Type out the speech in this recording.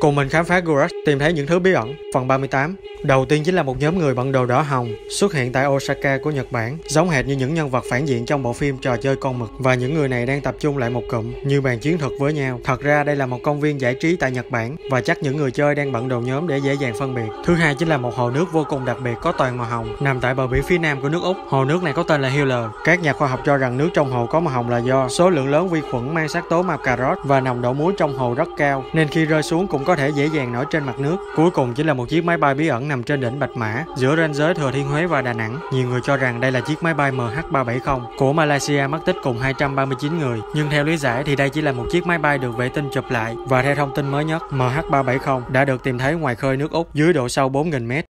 Cùng mình khám phá Gorath, tìm thấy những thứ bí ẩn. Phần 38. Đầu tiên chính là một nhóm người bận đồ đỏ hồng xuất hiện tại Osaka của Nhật Bản, giống hệt như những nhân vật phản diện trong bộ phim Trò chơi con mực, và những người này đang tập trung lại một cụm như bàn chiến thuật với nhau. Thật ra đây là một công viên giải trí tại Nhật Bản và chắc những người chơi đang bận đồ nhóm để dễ dàng phân biệt. Thứ hai chính là một hồ nước vô cùng đặc biệt có toàn màu hồng, nằm tại bờ biển phía nam của nước Úc. Hồ nước này có tên là Healer. Các nhà khoa học cho rằng nước trong hồ có màu hồng là do số lượng lớn vi khuẩn mang sắc tố màu cà rốt và nồng độ muối trong hồ rất cao, nên khi rơi xuống cũng có thể dễ dàng nổi trên mặt nước. Cuối cùng chính là một chiếc máy bay bí ẩn nằm trên đỉnh Bạch Mã giữa ranh giới Thừa Thiên Huế và Đà Nẵng. Nhiều người cho rằng đây là chiếc máy bay MH370 của Malaysia mất tích cùng 239 người, nhưng theo lý giải thì đây chỉ là một chiếc máy bay được vệ tinh chụp lại, và theo thông tin mới nhất, MH370 đã được tìm thấy ngoài khơi nước Úc dưới độ sâu 4.000 m.